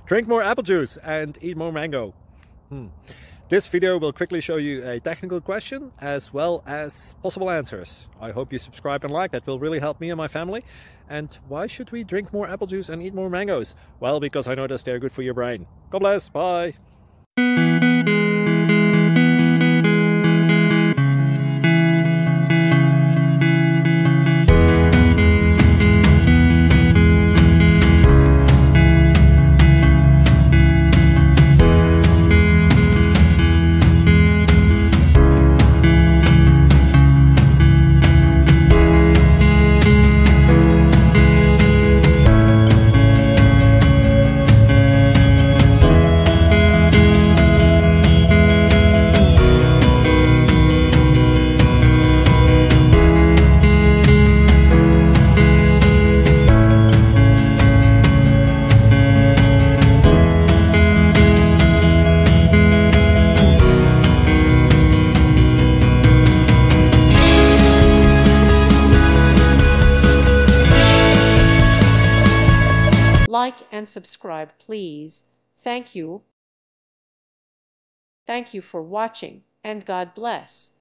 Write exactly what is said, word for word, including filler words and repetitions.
Drink more apple juice and eat more mango. Hmm. This video will quickly show you a technical question as well as possible answers. I hope you subscribe and like. That will really help me and my family. And why should we drink more apple juice and eat more mangoes? Well, because I noticed they're good for your brain. God bless. Bye. Like and subscribe, please. Thank you. Thank you for watching, and God bless.